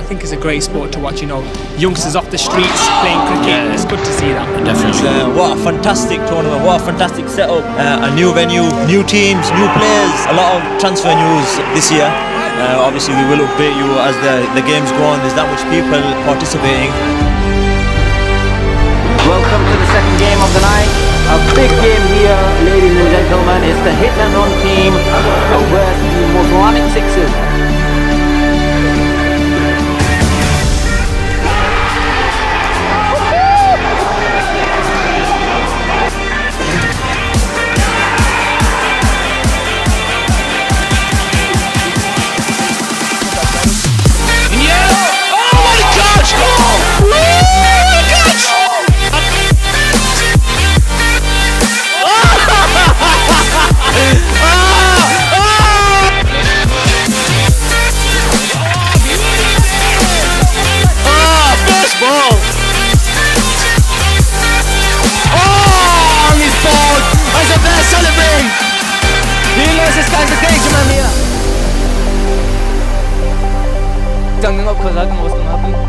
think it's a great sport to watch, you know, youngsters off the streets playing cricket. Yeah. It's good to see that. Definitely. What a fantastic tournament, what a fantastic setup. A new venue, new teams, new players, a lot of transfer news this year. Obviously we will update you as the games go on. There's that much people participating. Welcome to the second game of the night. A big game here, ladies and gentlemen. It's the hit and run team versus the Muslim Sixers. Đang ngọc khởi ra cái một tấm áp.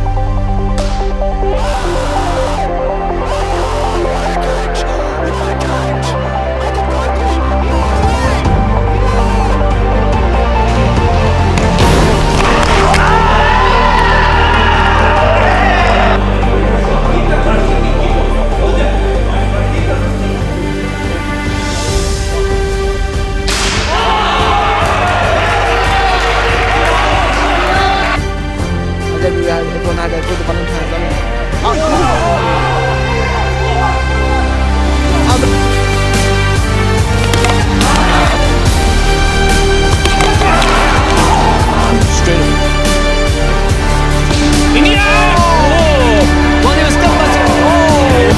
Everyone had a good Montage on it. Straight in the air! Oh! Well, he was still touching. Oh!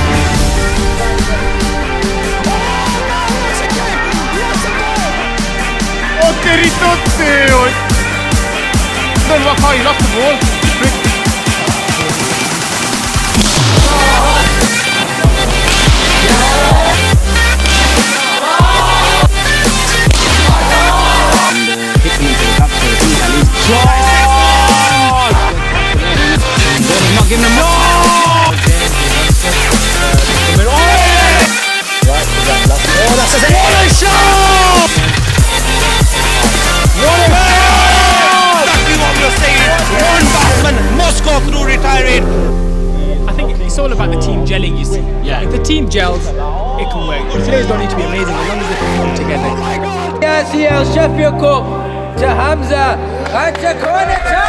Oh, territorio! Then what how he lost the ball? I think it's all about the team gelling, you see. Yeah. If the team gels, it can work. The players don't need to be amazing as long as they perform together. BBICL Sheffield Cup to Hamza and to Cricclubs.